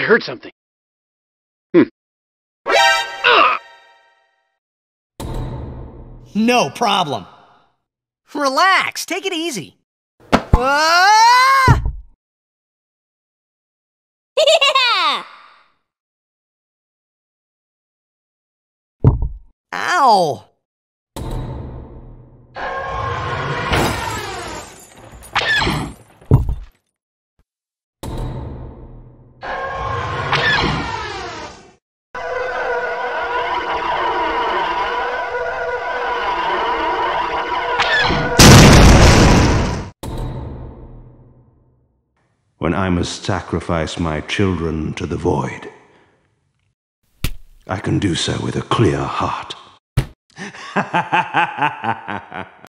heard something. No problem. Relax, take it easy. Ah! Yeah! Ow! When I must sacrifice my children to the void, I can do so with a clear heart.